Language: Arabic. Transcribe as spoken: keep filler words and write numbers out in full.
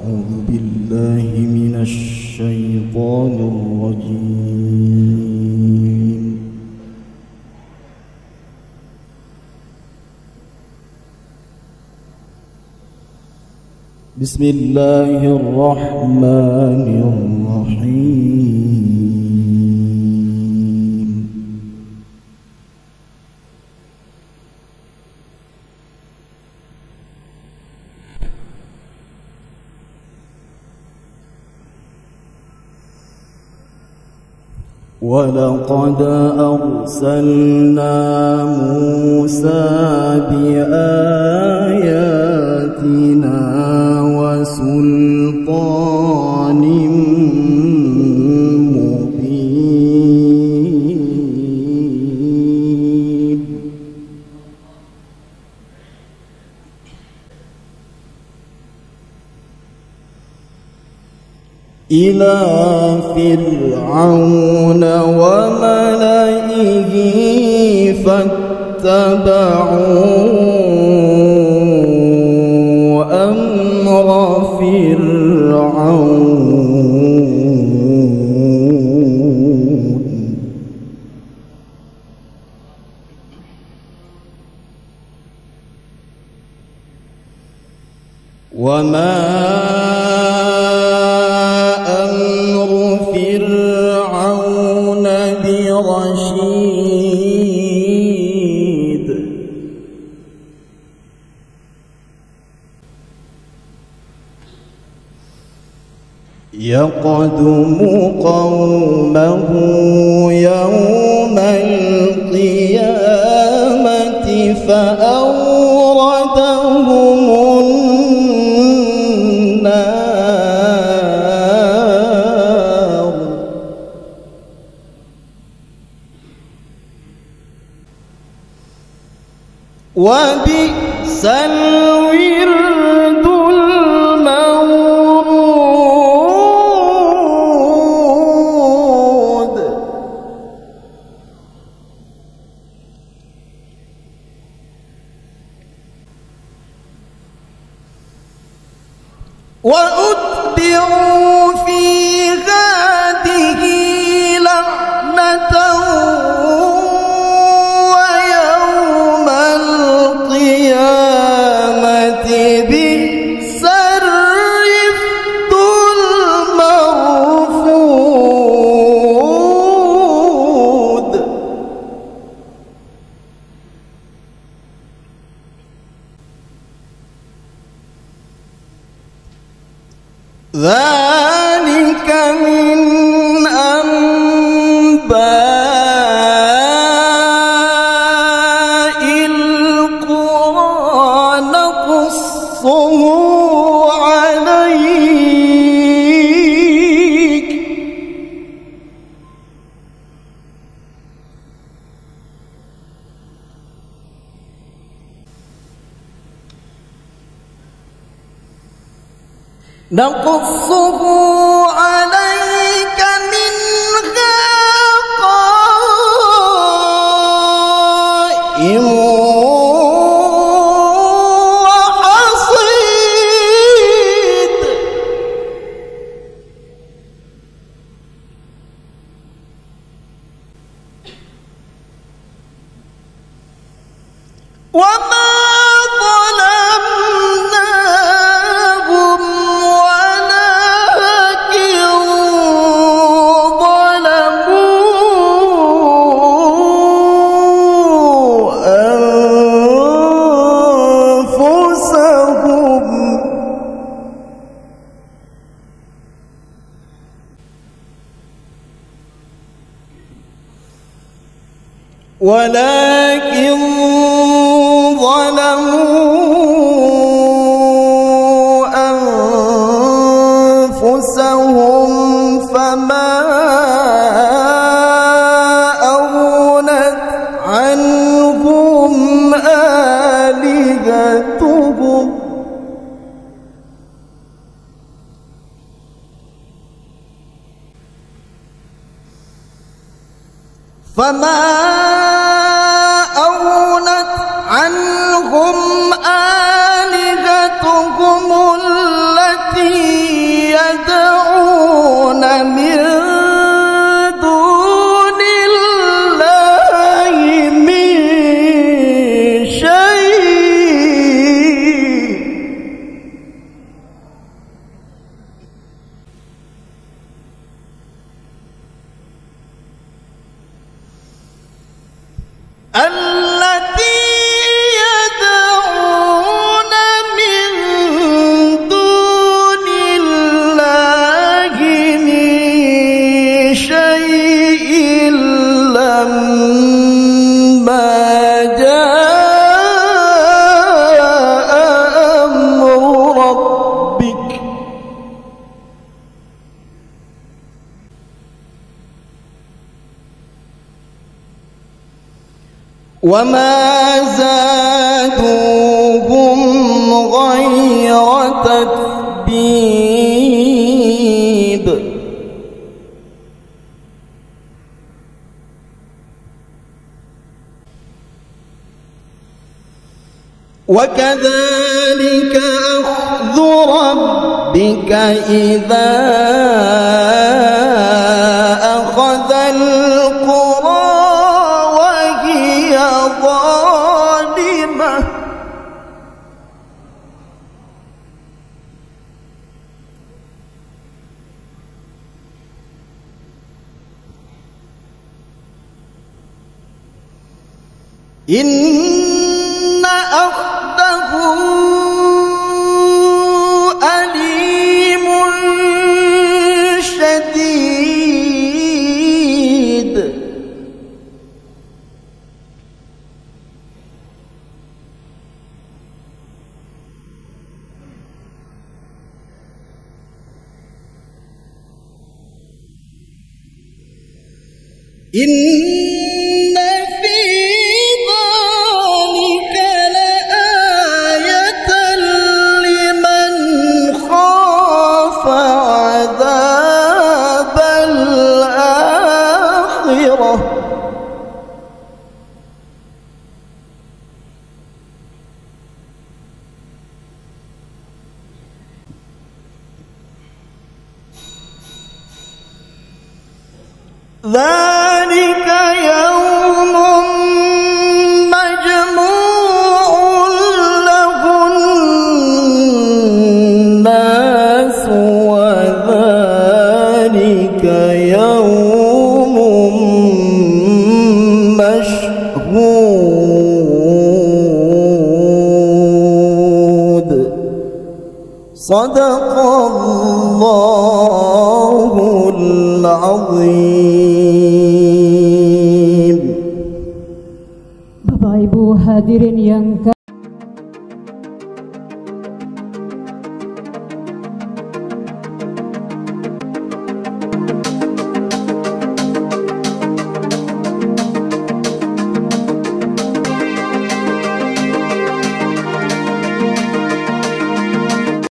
أعوذ بالله من الشيطان الرجيم. بسم الله الرحمن الرحيم. ولقد أرسلنا موسى بآياتنا وسلطان مبين إلى فرعون وملئه فاتبعوا أمر فرعون وما رشيد يقدم قومه يوم القيامة فأوردهم النار وبئس الورد المورود وأتبعوا في هذه لعنة بئس الرفد المرفود ذلك من أنباء القرى نقصه عليك نقصه عليك منها قائم وحصيد وما ولكن ظلموا أنفسهم فما أغنت عنهم آلهتهم فما أغنت عنهم آلهتهم التي وما زادوهم غير تتبيب. وكذلك أخذ ربك إذا أخذ القرى وهي ظالمة إن أخذه أليم شديد. إن في ذلك لآية لمن خاف عذاب الآخرة. ذلك يوم مجموع له الناس وذلك يوم مشهود. صدق الله العظيم. Bapak Ibu hadirin yang